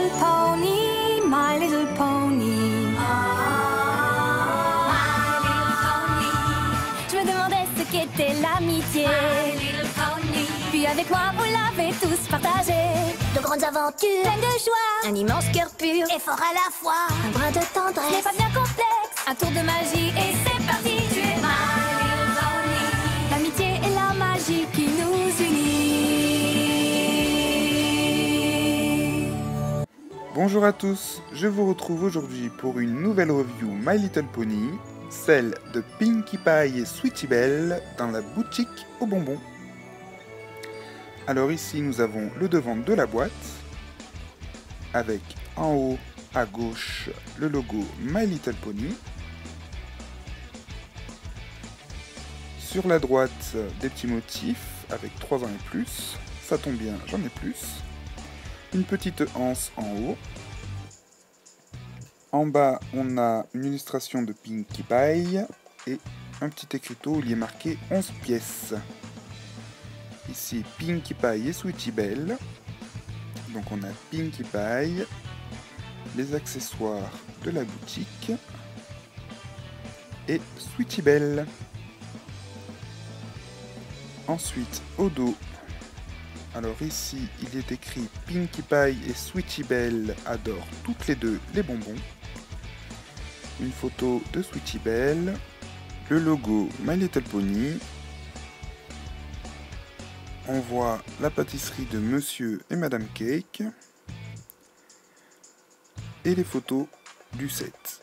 little pony, my little pony. My little pony. Je me demandais ce qu'était l'amitié. My little pony. Puis avec moi, vous l'avez tous partagé. De grandes aventures, Pleine de joie, un immense cœur pur et fort à la fois. un brin de Ce n'est tendresse. pas bien complexe, un tour de magie et c'est parti. Tu es my little pony. L'amitié et la magie qui nous unit. Bonjour à tous, je vous retrouve aujourd'hui pour une nouvelle review My Little Pony, celle de Pinkie Pie et Sweetie Belle dans la boutique aux bonbons. Alors ici nous avons le devant de la boîte, avec en haut à gauche le logo My Little Pony. Sur la droite des petits motifs avec 3 ans et plus, ça tombe bien, j'en ai plus. Une petite anse en haut. En bas, on a une illustration de Pinkie Pie et un petit écriteau où il y est marqué 11 pièces. Ici, Pinkie Pie et Sweetie Belle. Donc on a Pinkie Pie, les accessoires de la boutique et Sweetie Belle. Ensuite, au dos, alors ici, il est écrit Pinkie Pie et Sweetie Belle adorent toutes les deux les bonbons. Une photo de Sweetie Belle, le logo My Little Pony. On voit la pâtisserie de Monsieur et Madame Cake. Et les photos du set.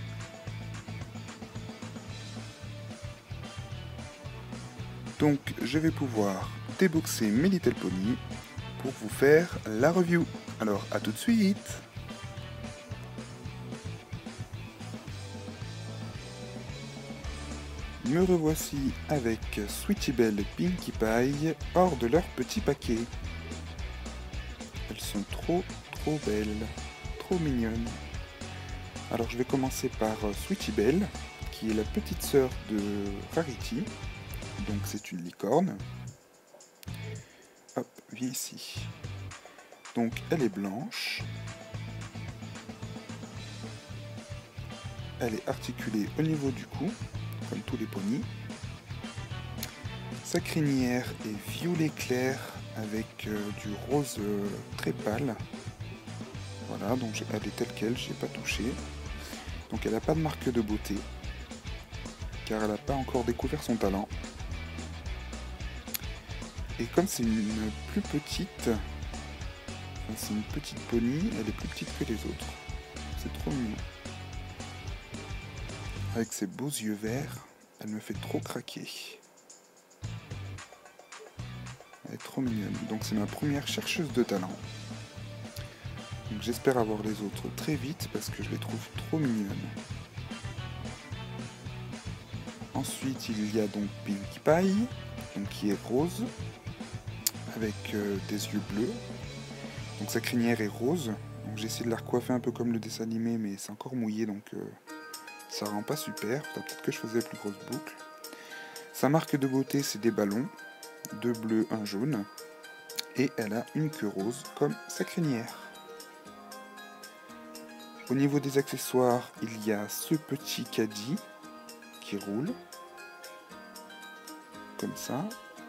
Donc je vais pouvoir déboxer mes Little Pony pour vous faire la review. Alors à tout de suite. Me revoici avec Sweetie Belle et Pinkie Pie hors de leur petit paquet. Elles sont trop belles, trop mignonnes. Alors je vais commencer par Sweetie Belle, qui est la petite sœur de Rarity. Donc c'est une licorne. Hop, viens ici. Donc elle est blanche. Elle est articulée au niveau du cou, comme tous les ponis. Sa crinière est violet clair avec du rose très pâle. Voilà, donc elle est telle quelle, je n'ai pas touché. Donc elle n'a pas de marque de beauté, car elle n'a pas encore découvert son talent. Et comme c'est une plus petite, c'est une petite pony, elle est plus petite que les autres. C'est trop mignon. Avec ses beaux yeux verts, elle me fait trop craquer. Elle est trop mignonne. Donc c'est ma première chercheuse de talent. Donc j'espère avoir les autres très vite parce que je les trouve trop mignonnes. Ensuite il y a donc Pinkie Pie, donc qui est rose, avec des yeux bleus. Donc sa crinière est rose. Donc j'ai essayé de la recoiffer un peu comme le dessin animé, mais c'est encore mouillé, donc ça rend pas super. Faudrait peut-être que je faisais plus grosse boucle. Sa marque de beauté, c'est des ballons, 2 bleus, 1 jaune. Et elle a une queue rose comme sa crinière. Au niveau des accessoires, il y a ce petit caddie qui roule. Comme ça.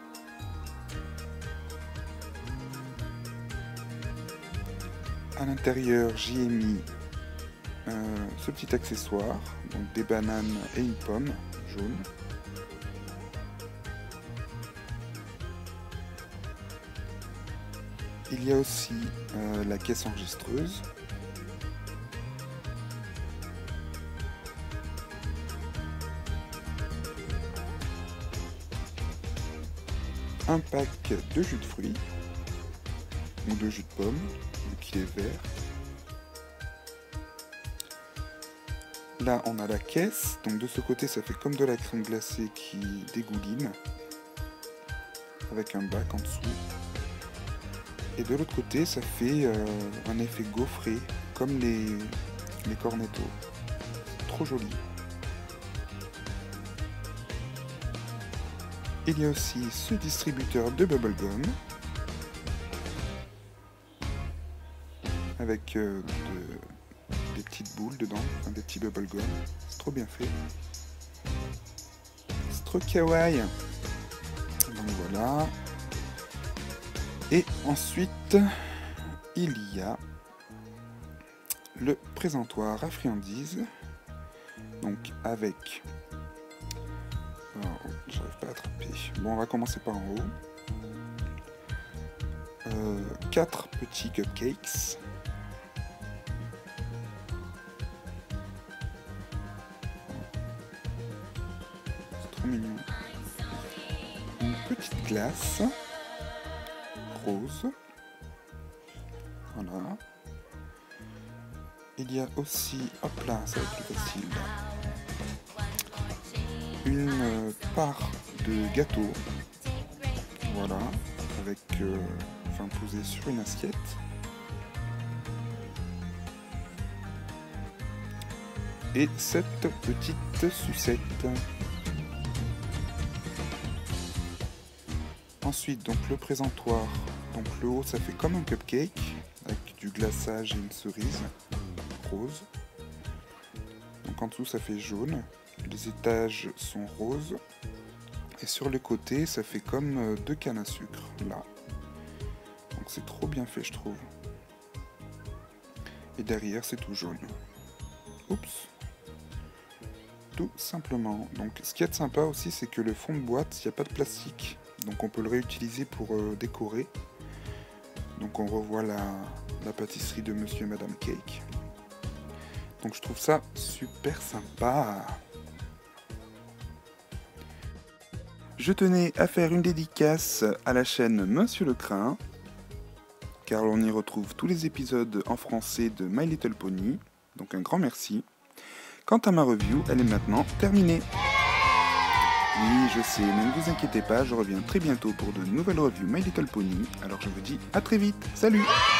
À l'intérieur, j'y ai mis ce petit accessoire, donc des bananes et une pomme jaune. Il y a aussi la caisse enregistreuse. Un pack de jus de fruits, ou de jus de pomme, donc il est vert. Là on a la caisse, donc de ce côté ça fait comme de la crème glacée qui dégouline, avec un bac en dessous. Et de l'autre côté ça fait un effet gaufré, comme les cornettos. C'est trop joli. Il y a aussi ce distributeur de bubblegum avec des petites boules dedans, enfin, des petits bubblegum. C'est trop bien fait. C'est trop kawaii. Donc voilà. Et ensuite, il y a le présentoir à friandises. Donc avec... Oh, j'arrive pas à attraper. Bon, on va commencer par en haut. 4 petits cupcakes. C'est trop mignon. Une petite glace rose. Voilà. Il y a aussi, hop là, ça va être plus facile. Une part de gâteau. Voilà, avec posé sur une assiette. Et cette petite sucette. Ensuite, donc le présentoir. Donc le haut, ça fait comme un cupcake avec du glaçage et une cerise rose. Donc en dessous, ça fait jaune. Les étages sont roses. Et sur le côté, ça fait comme 2 cannes à sucre, là. Donc c'est trop bien fait, je trouve. Et derrière, c'est tout jaune. Oups. Tout simplement. Donc ce qui est sympa aussi, c'est que le fond de boîte, il n'y a pas de plastique. Donc on peut le réutiliser pour décorer. Donc on revoit la pâtisserie de Monsieur et Madame Cake. Donc je trouve ça super sympa. Je tenais à faire une dédicace à la chaîne Monsieur le Crin, car on y retrouve tous les épisodes en français de My Little Pony, donc un grand merci. Quant à ma review, elle est maintenant terminée. Oui, je sais, mais ne vous inquiétez pas, je reviens très bientôt pour de nouvelles reviews My Little Pony, alors je vous dis à très vite, salut!